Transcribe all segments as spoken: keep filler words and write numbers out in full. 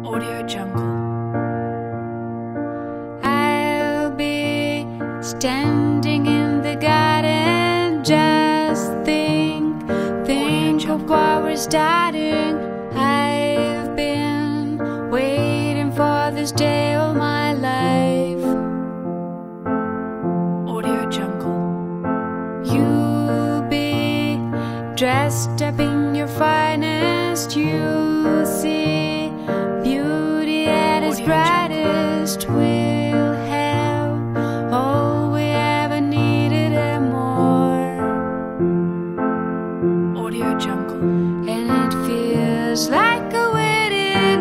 Audio Jungle. I'll be standing in the garden, just think, think of what we're starting. I've been waiting for this day all my life. Audio Jungle. You'll be dressed up in your finest, you'll see beauty at its brightest. We'll have all we ever needed and more. Audio Jungle. And it feels like a wedding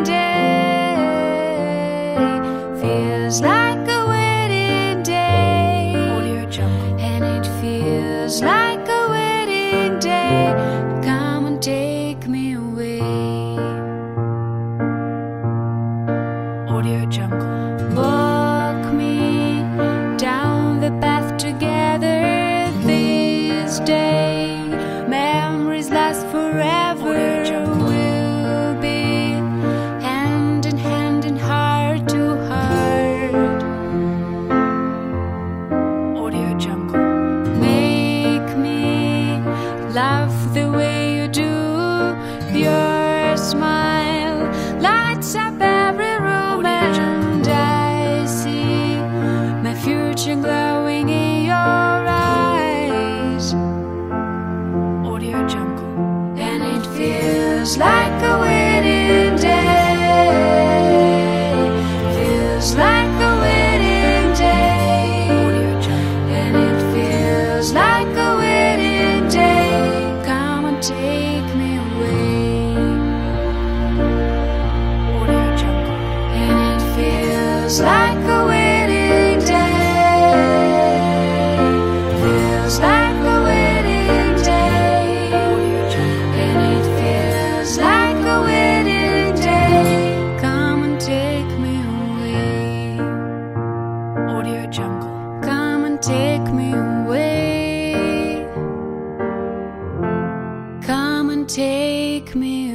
day, feels like a wedding day. Audio Jungle. And it feels like a wedding day. Come and take me away. Audio Jungle. Walk me down the path together this day. Memories last forever. We'll be hand in hand and heart to heart. Audio Jungle. Make me laugh the way you do. Your smile lights up every room, and I see my future glowing in your eyes. Audio Jungle. And it feels like a wedding day, feels like a wedding day. Audio Jungle. And it feels like a wedding day. Come and take me away. Audio Jungle. And it feels like a wedding day, feels like a wedding day. Audio Jungle. And it feels like a wedding day. Come and take me away. Audio Jungle. Come and take me away. Come and take me